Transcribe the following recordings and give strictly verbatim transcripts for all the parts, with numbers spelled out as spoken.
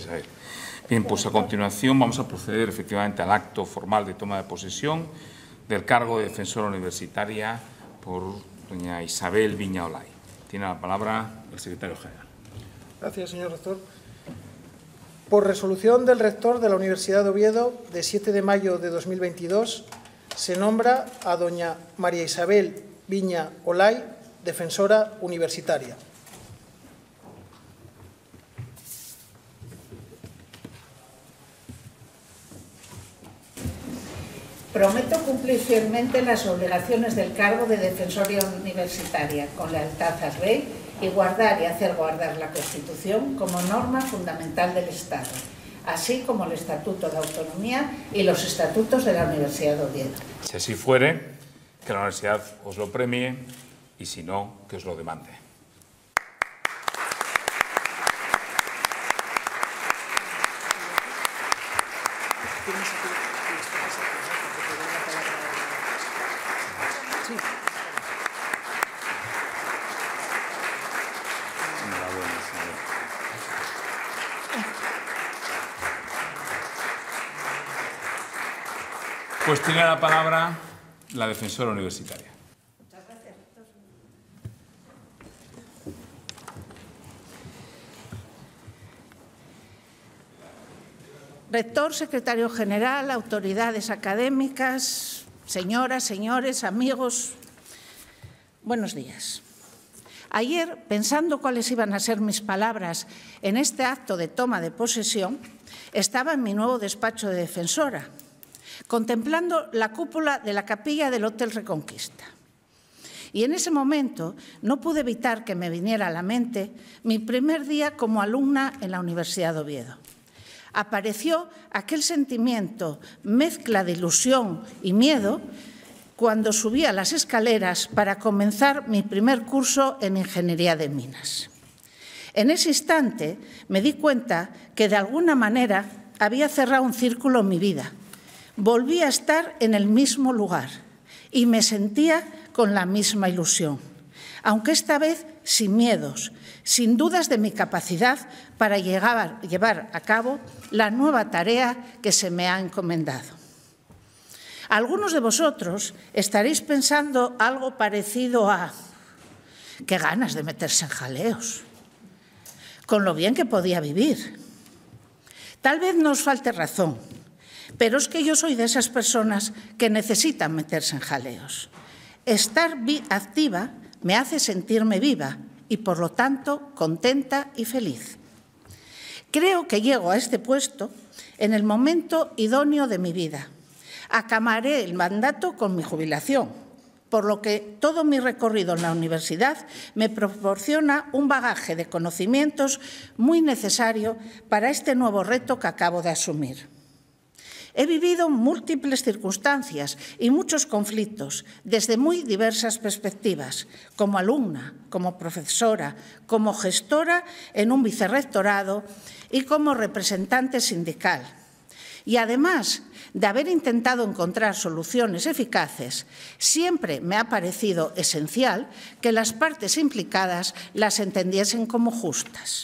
Bien, pues a continuación vamos a proceder efectivamente al acto formal de toma de posesión del cargo de defensora universitaria por doña Isabel Viña Olay. Tiene la palabra el secretario general. Gracias, señor rector. Por resolución del rector de la Universidad de Oviedo de siete de mayo de dos mil veintidós, se nombra a doña María Isabel Viña Olay, defensora universitaria. Prometo cumplir fielmente las obligaciones del cargo de defensora universitaria, con lealtad al Rey, y guardar y hacer guardar la Constitución como norma fundamental del Estado, así como el Estatuto de Autonomía y los estatutos de la Universidad de Oviedo. Si así fuere, que la Universidad os lo premie y, si no, que os lo demande. Pues tiene la palabra la defensora universitaria. Muchas gracias, rector. Rector, secretario general, autoridades académicas, señoras, señores, amigos, buenos días. Ayer, pensando cuáles iban a ser mis palabras en este acto de toma de posesión, estaba en mi nuevo despacho de defensora, contemplando la cúpula de la capilla del Hotel Reconquista. Y en ese momento no pude evitar que me viniera a la mente mi primer día como alumna en la Universidad de Oviedo. Apareció aquel sentimiento, mezcla de ilusión y miedo, cuando subí a las escaleras para comenzar mi primer curso en Ingeniería de Minas. En ese instante me di cuenta que de alguna manera había cerrado un círculo en mi vida. Volví a estar en el mismo lugar y me sentía con la misma ilusión, aunque esta vez sin miedos, sin dudas de mi capacidad para llegar, llevar a cabo la nueva tarea que se me ha encomendado. Algunos de vosotros estaréis pensando algo parecido a «qué ganas de meterse en jaleos», con lo bien que podía vivir. Tal vez no os falte razón, pero es que yo soy de esas personas que necesitan meterse en jaleos. Estar activa me hace sentirme viva y, por lo tanto, contenta y feliz. Creo que llego a este puesto en el momento idóneo de mi vida. Acabaré el mandato con mi jubilación, por lo que todo mi recorrido en la universidad me proporciona un bagaje de conocimientos muy necesario para este nuevo reto que acabo de asumir. He vivido múltiples circunstancias y muchos conflictos desde muy diversas perspectivas, como alumna, como profesora, como gestora en un vicerrectorado y como representante sindical. Y además de haber intentado encontrar soluciones eficaces, siempre me ha parecido esencial que las partes implicadas las entendiesen como justas.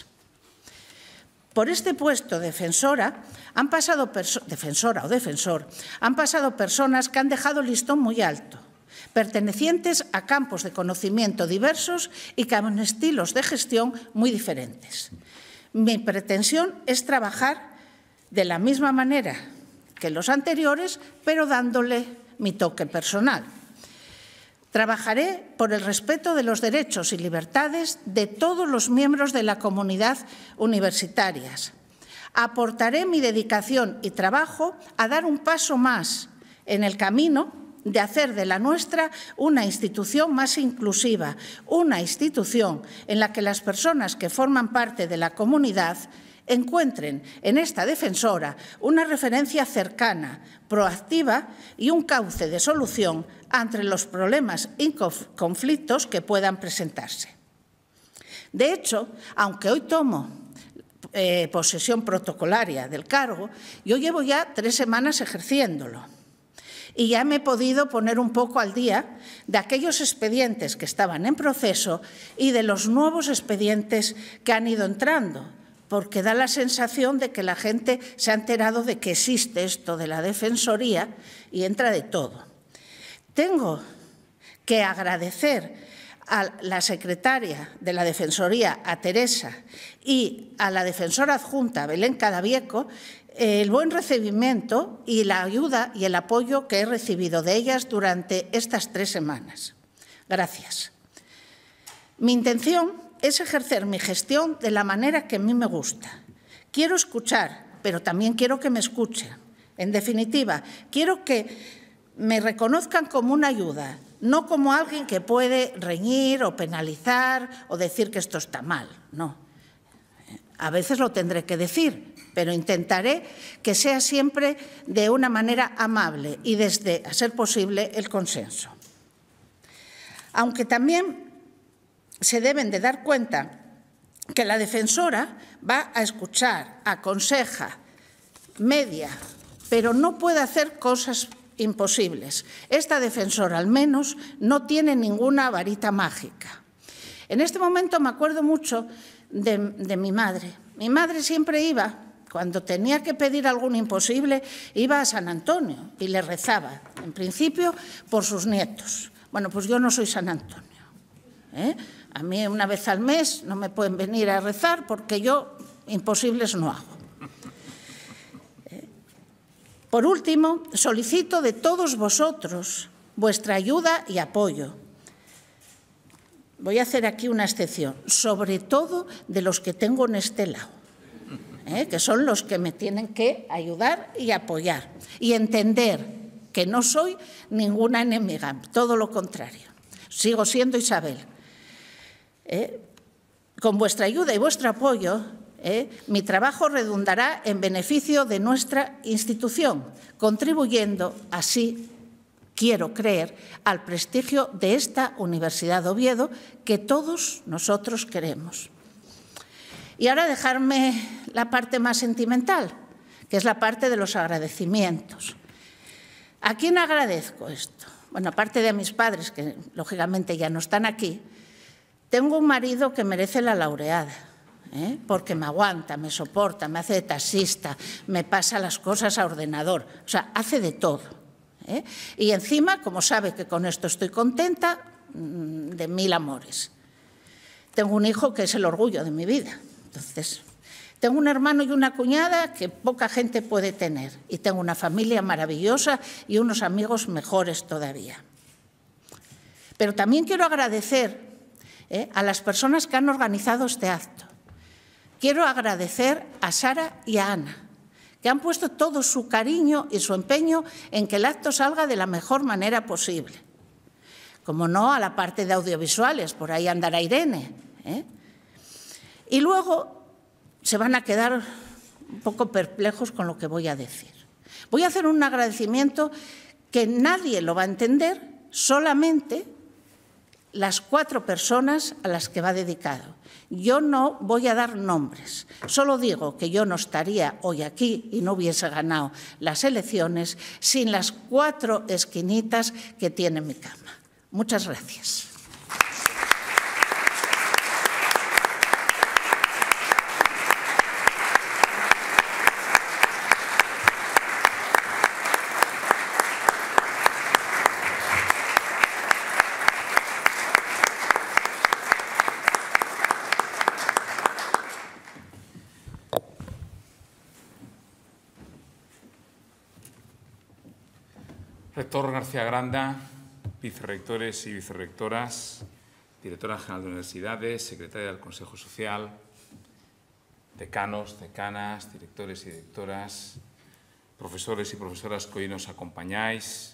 Por este puesto defensora, han pasado defensora o defensor, han pasado personas que han dejado el listón muy alto, pertenecientes a campos de conocimiento diversos y con estilos de gestión muy diferentes. Mi pretensión es trabajar de la misma manera que los anteriores, pero dándole mi toque personal. Trabajaré por el respeto de los derechos y libertades de todos los miembros de la comunidad universitaria. Aportaré mi dedicación y trabajo a dar un paso más en el camino de hacer de la nuestra una institución más inclusiva, una institución en la que las personas que forman parte de la comunidad encuentren en esta defensora una referencia cercana, proactiva y un cauce de solución ante los problemas y conflictos que puedan presentarse. De hecho, aunque hoy tomo eh, posesión protocolaria del cargo, yo llevo ya tres semanas ejerciéndolo. Y ya me he podido poner un poco al día de aquellos expedientes que estaban en proceso y de los nuevos expedientes que han ido entrando, porque da la sensación de que la gente se ha enterado de que existe esto de la Defensoría y entra de todo. Tengo que agradecer a la secretaria de la Defensoría, a Teresa, y a la defensora adjunta, Belén Cadavieco, el buen recibimiento y la ayuda y el apoyo que he recibido de ellas durante estas tres semanas. Gracias. Mi intención es ejercer mi gestión de la manera que a mí me gusta. Quiero escuchar, pero también quiero que me escuchen. En definitiva, quiero que me reconozcan como una ayuda, no como alguien que puede reñir o penalizar o decir que esto está mal. No. A veces lo tendré que decir, pero intentaré que sea siempre de una manera amable y desde, a ser posible, el consenso. Aunque también se deben de dar cuenta que la defensora va a escuchar, aconseja, media, pero no puede hacer cosas imposibles. Esta defensora, al menos, no tiene ninguna varita mágica. En este momento me acuerdo mucho de, de mi madre. Mi madre siempre iba, cuando tenía que pedir algún imposible, iba a San Antonio y le rezaba, en principio, por sus nietos. Bueno, pues yo no soy San Antonio, ¿eh? A mí una vez al mes no me pueden venir a rezar porque yo imposibles no hago. Por último, solicito de todos vosotros vuestra ayuda y apoyo. Voy a hacer aquí una excepción, sobre todo de los que tengo en este lado, ¿eh? que son los que me tienen que ayudar y apoyar y entender que no soy ninguna enemiga, todo lo contrario. Sigo siendo Isabel. ¿Eh? Con vuestra ayuda y vuestro apoyo, ¿Eh? mi trabajo redundará en beneficio de nuestra institución, contribuyendo así, quiero creer, al prestigio de esta Universidad de Oviedo que todos nosotros queremos. Y ahora dejarme la parte más sentimental, que es la parte de los agradecimientos. ¿A quién agradezco esto? Bueno, aparte de a mis padres, que lógicamente ya no están aquí, tengo un marido que merece la laureada. ¿Eh? Porque me aguanta, me soporta, me hace de taxista, me pasa las cosas a ordenador, o sea, hace de todo. ¿Eh? Y encima, como sabe que con esto estoy contenta, de mil amores. Tengo un hijo que es el orgullo de mi vida. Entonces, tengo un hermano y una cuñada que poca gente puede tener. Y tengo una familia maravillosa y unos amigos mejores todavía. Pero también quiero agradecer ¿eh? a las personas que han organizado este acto. Quiero agradecer a Sara y a Ana, que han puesto todo su cariño y su empeño en que el acto salga de la mejor manera posible. Como no, a la parte de audiovisuales, por ahí andará Irene. ¿eh? Y luego se van a quedar un poco perplejos con lo que voy a decir. Voy a hacer un agradecimiento que nadie lo va a entender, solamente las cuatro personas a las que va dedicado. Yo no voy a dar nombres, solo digo que yo no estaría hoy aquí y no hubiese ganado las elecciones sin las cuatro esquinitas que tiene mi cama. Muchas gracias. Rector García Granda, vicerrectores y vicerrectoras, directora general de universidades, secretaria del Consejo Social, decanos, decanas, directores y directoras, profesores y profesoras que hoy nos acompañáis,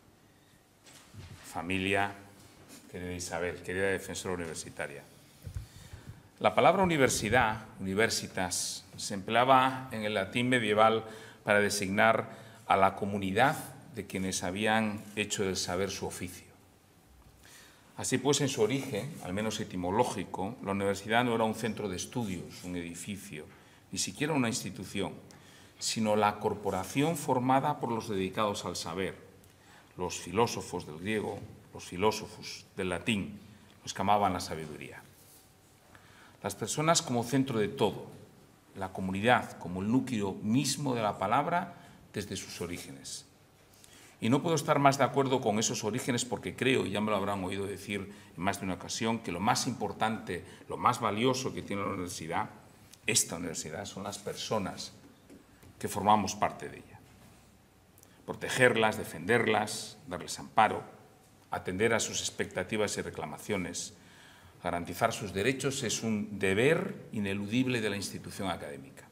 familia, querida Isabel, querida defensora universitaria. La palabra universidad, universitas, se empleaba en el latín medieval para designar a la comunidad de quienes habían hecho del saber su oficio. Así pues, en su origen, al menos etimológico, la universidad no era un centro de estudios, un edificio, ni siquiera una institución, sino la corporación formada por los dedicados al saber, los filósofos del griego, los filósofos del latín, los que amaban la sabiduría. Las personas como centro de todo, la comunidad como el núcleo mismo de la palabra desde sus orígenes. Y no puedo estar más de acuerdo con esos orígenes porque creo, y ya me lo habrán oído decir en más de una ocasión, que lo más importante, lo más valioso que tiene la universidad, esta universidad, son las personas que formamos parte de ella. Protegerlas, defenderlas, darles amparo, atender a sus expectativas y reclamaciones, garantizar sus derechos es un deber ineludible de la institución académica.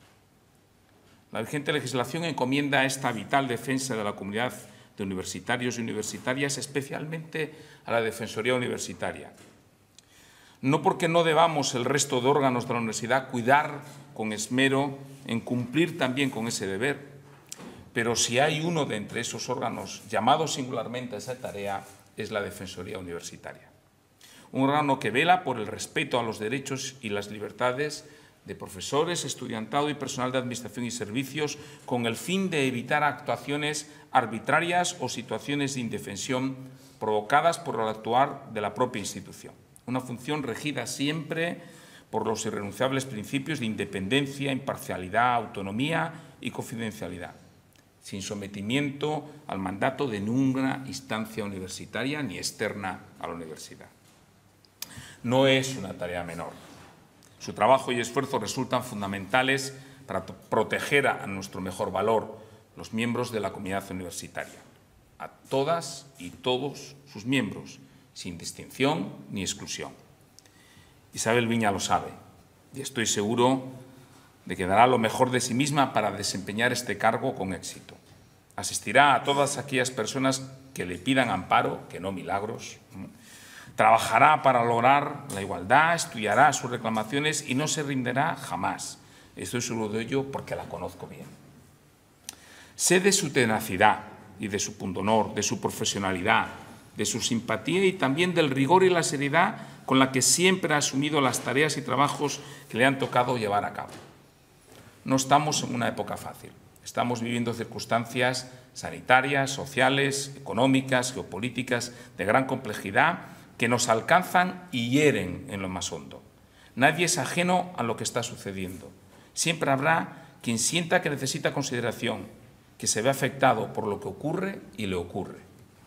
La vigente legislación encomienda esta vital defensa de la comunidad de universitarios y universitarias, especialmente a la Defensoría Universitaria. No porque no debamos el resto de órganos de la universidad cuidar con esmero en cumplir también con ese deber, pero si hay uno de entre esos órganos llamado singularmente a esa tarea, es la Defensoría Universitaria. Un órgano que vela por el respeto a los derechos y las libertades de profesores, estudiantado y personal de administración y servicios, con el fin de evitar actuaciones arbitrarias o situaciones de indefensión provocadas por el actuar de la propia institución. Una función regida siempre por los irrenunciables principios de independencia, imparcialidad, autonomía y confidencialidad, sin sometimiento al mandato de ninguna instancia universitaria ni externa a la universidad. No es una tarea menor. Su trabajo y esfuerzo resultan fundamentales para proteger a nuestro mejor valor, los miembros de la comunidad universitaria, a todas y todos sus miembros, sin distinción ni exclusión. Isabel Viña lo sabe y estoy seguro de que dará lo mejor de sí misma para desempeñar este cargo con éxito. Asistirá a todas aquellas personas que le pidan amparo, que no milagros. Trabajará para lograr la igualdad, estudiará sus reclamaciones y no se rindirá jamás. Estoy seguro de ello porque la conozco bien. Sé de su tenacidad y de su pundonor, de su profesionalidad, de su simpatía y también del rigor y la seriedad con la que siempre ha asumido las tareas y trabajos que le han tocado llevar a cabo. No estamos en una época fácil. Estamos viviendo circunstancias sanitarias, sociales, económicas, geopolíticas de gran complejidad que nos alcanzan y hieren en lo más hondo. Nadie es ajeno a lo que está sucediendo. Siempre habrá quien sienta que necesita consideración, que se ve afectado por lo que ocurre y le ocurre.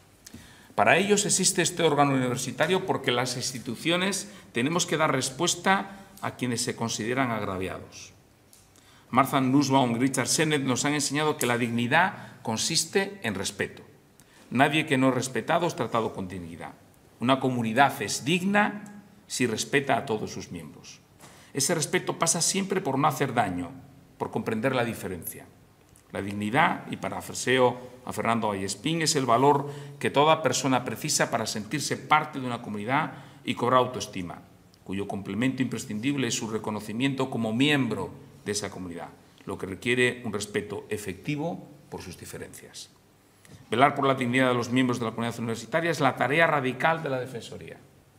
Para ellos existe este órgano universitario porque las instituciones tenemos que dar respuesta a quienes se consideran agraviados. Martha Nussbaum y Richard Sennett nos han enseñado que la dignidad consiste en respeto. Nadie que no es respetado es tratado con dignidad. Una comunidad es digna si respeta a todos sus miembros. Ese respeto pasa siempre por no hacer daño, por comprender la diferencia. La dignidad, y parafraseo a Fernando Vallespín, es el valor que toda persona precisa para sentirse parte de una comunidad y cobrar autoestima, cuyo complemento imprescindible es su reconocimiento como miembro de esa comunidad, lo que requiere un respeto efectivo por sus diferencias. Velar por la dignidad de los miembros de la comunidad universitaria es la tarea radical de la Defensoría.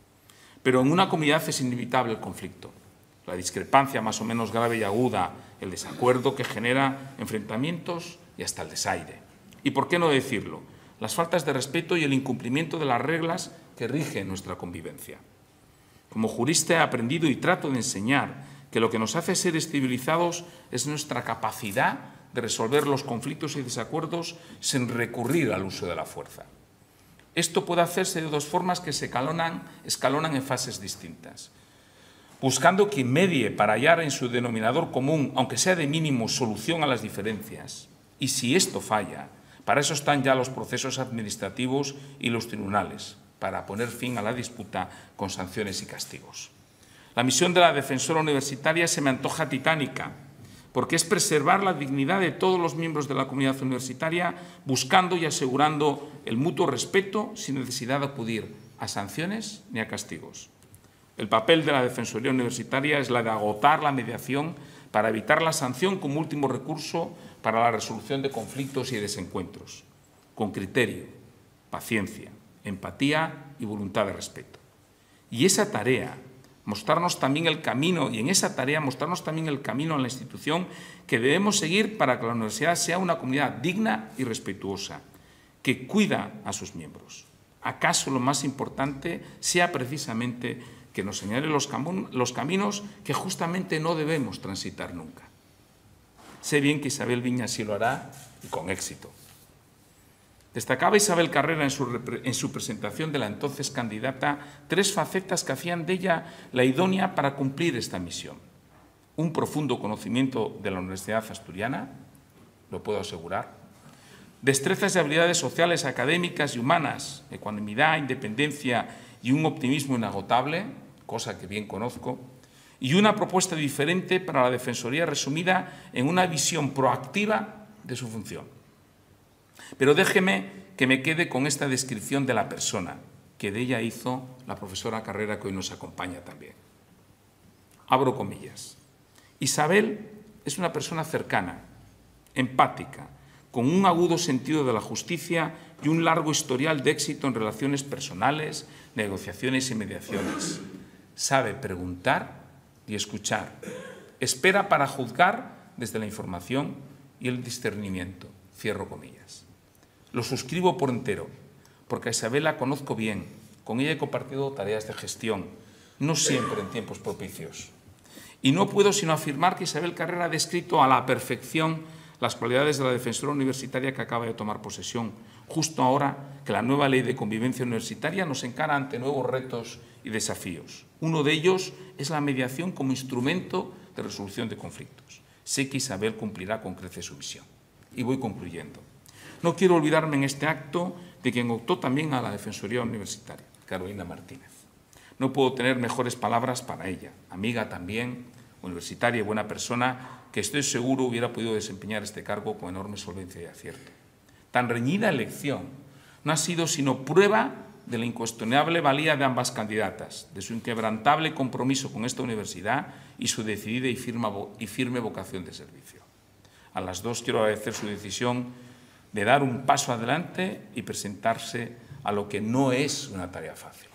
Pero en una comunidad es inevitable el conflicto, la discrepancia más o menos grave y aguda, el desacuerdo que genera enfrentamientos y hasta el desaire. Y por qué no decirlo, las faltas de respeto y el incumplimiento de las reglas que rigen nuestra convivencia. Como jurista he aprendido y trato de enseñar que lo que nos hace ser civilizados es nuestra capacidad de resolver los conflictos y desacuerdos sin recurrir al uso de la fuerza. Esto puede hacerse de dos formas que se escalonan, escalonan en fases distintas. Buscando quien medie para hallar en su denominador común, aunque sea de mínimo, solución a las diferencias. Y si esto falla, para eso están ya los procesos administrativos y los tribunales, para poner fin a la disputa con sanciones y castigos. La misión de la Defensora Universitaria se me antoja titánica, porque es preservar la dignidad de todos los miembros de la comunidad universitaria, buscando y asegurando el mutuo respeto sin necesidad de acudir a sanciones ni a castigos. El papel de la Defensoría Universitaria es la de agotar la mediación para evitar la sanción como último recurso para la resolución de conflictos y desencuentros, con criterio, paciencia, empatía y voluntad de respeto. Y esa tarea, mostrarnos también el camino, y en esa tarea mostrarnos también el camino a la institución que debemos seguir para que la universidad sea una comunidad digna y respetuosa, que cuida a sus miembros. ¿Acaso lo más importante sea precisamente que nos señale los, los caminos que justamente no debemos transitar nunca? Sé bien que Isabel Viña sí lo hará y con éxito. Destacaba Isabel Carrera en su, en su presentación de la entonces candidata tres facetas que hacían de ella la idónea para cumplir esta misión. Un profundo conocimiento de la Universidad Asturiana, lo puedo asegurar, destrezas y habilidades sociales, académicas y humanas, ecuanimidad, independencia y un optimismo inagotable, cosa que bien conozco, y una propuesta diferente para la Defensoría resumida en una visión proactiva de su función. Pero déjeme que me quede con esta descripción de la persona que de ella hizo la profesora Carrera, que hoy nos acompaña también. Abro comillas. Isabel es una persona cercana, empática, con un agudo sentido de la justicia y un largo historial de éxito en relaciones personales, negociaciones y mediaciones. Sabe preguntar y escuchar. Espera para juzgar desde la información y el discernimiento. Cierro comillas. Lo suscribo por entero, porque a Isabel la conozco bien. Con ella he compartido tareas de gestión, no siempre en tiempos propicios. Y no puedo sino afirmar que Isabel Carrera ha descrito a la perfección las cualidades de la defensora universitaria que acaba de tomar posesión, justo ahora que la nueva ley de convivencia universitaria nos encara ante nuevos retos y desafíos. Uno de ellos es la mediación como instrumento de resolución de conflictos. Sé que Isabel cumplirá con creces su misión. Y voy concluyendo. No quiero olvidarme en este acto de quien optó también a la Defensoría Universitaria, Carolina Martínez. No puedo tener mejores palabras para ella, amiga también, universitaria y buena persona, que estoy seguro hubiera podido desempeñar este cargo con enorme solvencia y acierto. Tan reñida elección no ha sido sino prueba de la incuestionable valía de ambas candidatas, de su inquebrantable compromiso con esta universidad y su decidida y firme, y firme vocación de servicio. A las dos quiero agradecer su decisión de dar un paso adelante y presentarse a lo que no es una tarea fácil.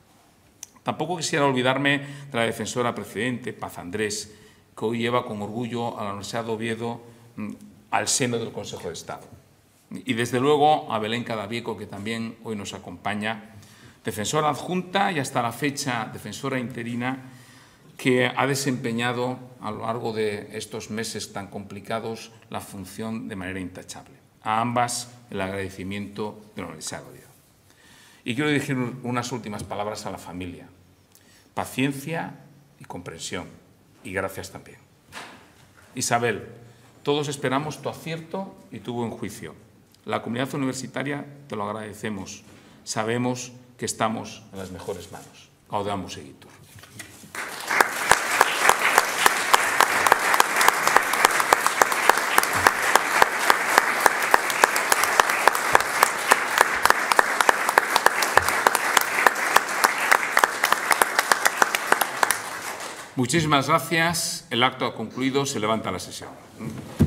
Tampoco quisiera olvidarme de la defensora precedente, Paz Andrés, que hoy lleva con orgullo a la Universidad de Oviedo al seno del Consejo de Estado. Y desde luego a Belén Cadavieco, que también hoy nos acompaña, defensora adjunta y hasta la fecha defensora interina, que ha desempeñado a lo largo de estos meses tan complicados la función de manera intachable. A ambas el agradecimiento de la Universidad de Oviedo. Y quiero dirigir unas últimas palabras a la familia. Paciencia y comprensión. Y gracias también. Isabel, todos esperamos tu acierto y tu buen juicio. La comunidad universitaria te lo agradecemos. Sabemos que estamos en las mejores manos. Gaudeamus igitur. Muchísimas gracias. El acto ha concluido. Se levanta la sesión.